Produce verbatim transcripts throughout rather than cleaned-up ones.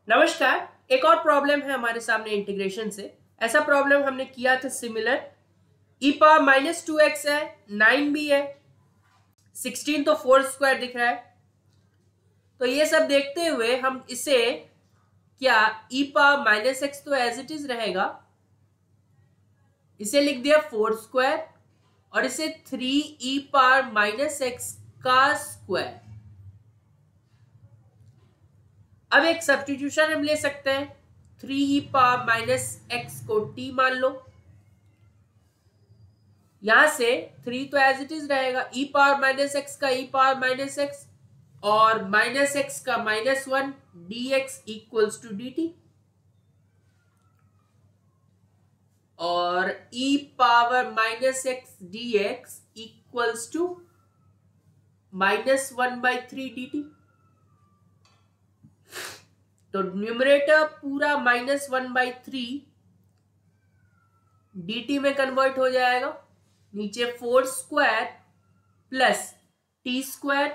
नमस्कार। एक और प्रॉब्लम है हमारे सामने इंटीग्रेशन से। ऐसा प्रॉब्लम हमने किया था similar. E power minus two x है, नाइन भी है, सिक्सटीन तो फोर स्क्वायर दिख रहा है। तो ये सब देखते हुए हम इसे क्या ई पावर माइनस एक्स तो एज इट इज रहेगा, इसे लिख दिया फोर स्क्वायर और इसे three e power minus x का स्क्वायर। अब एक सब्स्टिट्यूशन हम ले सकते हैं। Three e power minus x को टी मान लो। यहां से थ्री तो एज इट इज रहेगा, ई पावर माइनस एक्स का ई पावर माइनस एक्स और माइनस एक्स का minus one, d x equals to d t. और e power minus x d x equals to minus one by three d t. तो numerator पूरा minus one by three d t में convert हो जाएगा। नीचे four square plus t square,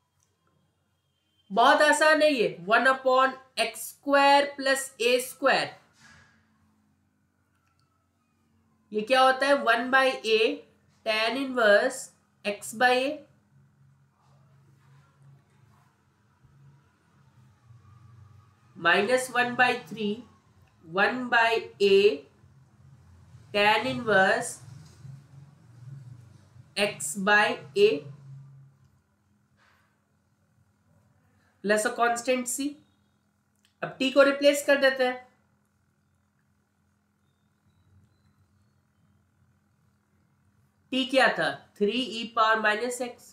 बहुत आसान है ये, one upon x square plus a square. ये क्या होता है, one by a tan inverse x by a minus one by three one by a tan inverse x by a plus a constant c. अब t को replace कर देते हैं। T क्या था, three e power minus x.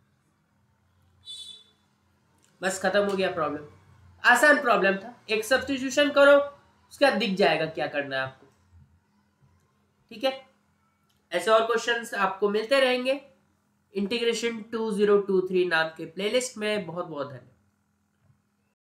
बस खत्म हो गया प्रॉब्लम। आसान प्रॉब्लम था, एक सब्स्टिट्यूशन करो, उसके बाद दिख जाएगा क्या करना है आपको। ठीक है, ऐसे और क्वेश्चंस आपको मिलते रहेंगे integration two zero two three नाम के प्लेलिस्ट में। बहुत बहुत धन्यवाद।